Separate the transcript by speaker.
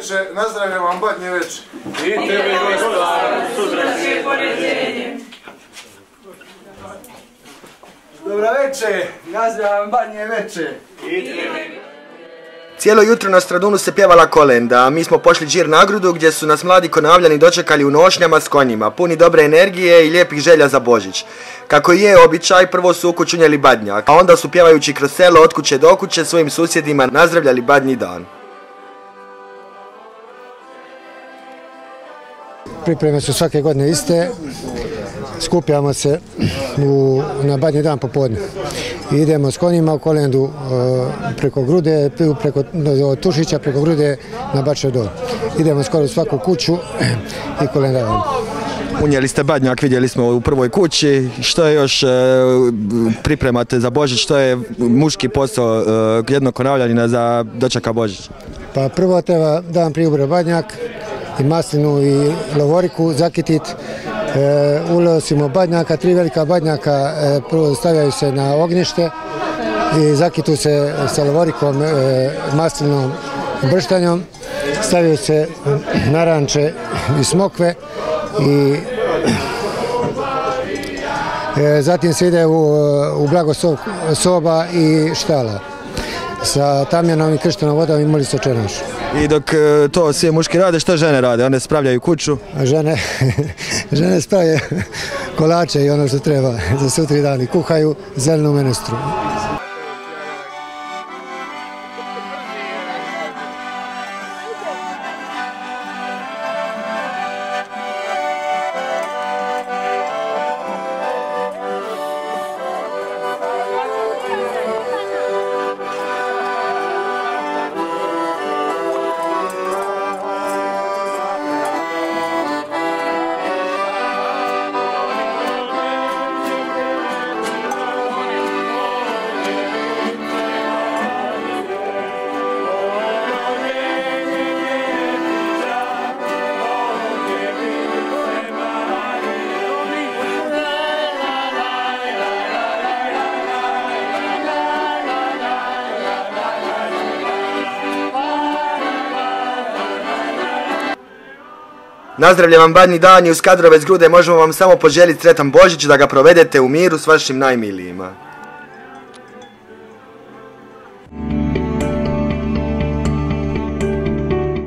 Speaker 1: veče, nazdravljam vam Badnje veče.
Speaker 2: I tebe, Gospodar, sutrašnje poređenje.
Speaker 3: Dobro veče, nazdravljam Badnje veče.
Speaker 2: I tebe.
Speaker 4: Cijelo jutro na Stradunu se pjevala kolenda, a mi smo pošli džir na Grudu gdje su nas mladi Konavljani dočekali u nošnjama s konjima, puni dobre energije i lijepih želja za Božić. Kako je običaj, prvo su u kuću unijeli badnjak, a onda su pjevajući kroz selo od kuće do kuće svojim susjedima nazdravljali Badnji dan.
Speaker 5: Pripreme su svake godine iste, skupljamo se na Badnji dan popodne. Idemo s konjima u kolendu preko Grude, od Tušića preko Grude na Bačev Dol. Idemo skoro u svaku kuću i kolendavamo.
Speaker 4: Unijeli ste badnjak, vidjeli smo u prvoj kući. Što je još pripremate za Božić? Što je muški posao jednog Konavljanina za dočeka Božić?
Speaker 5: Pa prvo treba dan prije ubre badnjak i maslinu i lovoriku zakitit. Ulosimo badnjaka, 3 velika badnjaka prvo stavljaju se na ognjište i zakitu se sa lovorikom, maslinom i brštanjom. Stavljaju se naranče i smokve i zatim se ide u blago soba i štala. Sa tamjanom i krštenom vodom i moli se čenaš.
Speaker 4: I dok to svi muški rade, što žene rade? One spravljaju kuću?
Speaker 5: Žene spravljaju kolače i ono što treba za sutri dan i kuhaju zelenu menestru.
Speaker 4: Nazdravljam vam Badnji dan i uz kadrove s Grude možemo vam samo poželjeti sretan Božić da ga provedete u miru s vašim najmilijima.